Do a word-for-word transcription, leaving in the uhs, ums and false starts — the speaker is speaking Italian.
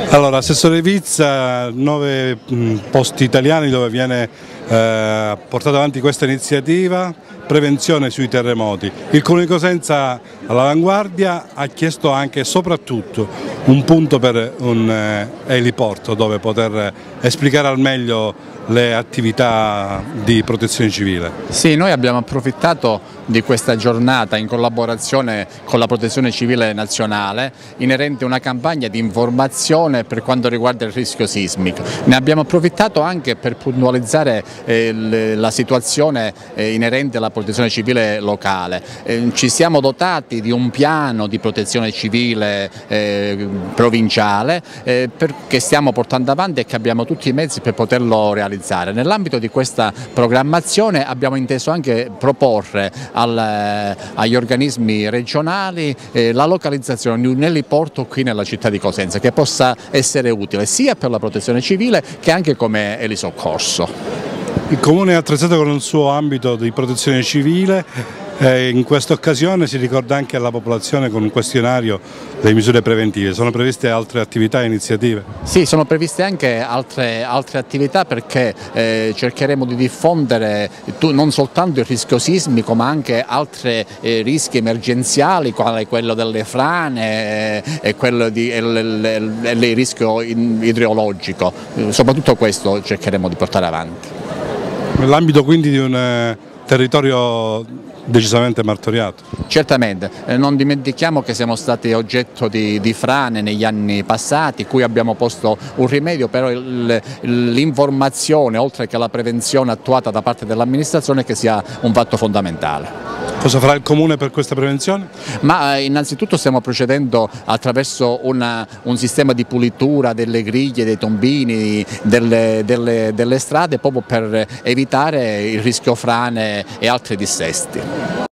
Allora, Assessore Vizza, nove posti italiani dove viene eh, portata avanti questa iniziativa, prevenzione sui terremoti. Il Comune di Cosenza all'avanguardia ha chiesto anche e soprattutto un punto per un eh, eliporto dove poter esplicare al meglio le attività di protezione civile. Sì, noi abbiamo approfittato di questa giornata in collaborazione con la Protezione Civile Nazionale inerente a una campagna di informazione per quanto riguarda il rischio sismico. Ne abbiamo approfittato anche per puntualizzare eh, la situazione eh, inerente alla protezione civile locale. Eh, ci siamo dotati di un piano di protezione civile eh, provinciale eh, per, che stiamo portando avanti e che abbiamo tutti i mezzi per poterlo realizzare. Nell'ambito di questa programmazione abbiamo inteso anche proporre al, agli organismi regionali eh, la localizzazione di un eliporto qui nella città di Cosenza che possa essere utile sia per la protezione civile che anche come elisoccorso. Il Comune è attrezzato con il suo ambito di protezione civile. Eh, in questa occasione si ricorda anche alla popolazione con un questionario le misure preventive. Sono previste altre attività e iniziative? Sì, sono previste anche altre, altre attività perché eh, cercheremo di diffondere tu, non soltanto il rischio sismico ma anche altri eh, rischi emergenziali quale quello delle frane eh, e quello di, e le, le, le, il rischio idrogeologico. Eh, soprattutto questo cercheremo di portare avanti. Nell'ambito quindi di un eh, territorio decisamente martoriato. Certamente, eh, non dimentichiamo che siamo stati oggetto di, di frane negli anni passati, cui abbiamo posto un rimedio, però l'informazione oltre che la prevenzione attuata da parte dell'amministrazione che sia un fatto fondamentale. Cosa farà il Comune per questa prevenzione? Ma eh, innanzitutto stiamo procedendo attraverso una, un sistema di pulitura delle griglie, dei tombini, delle, delle, delle strade proprio per evitare il rischio frane e altri dissesti.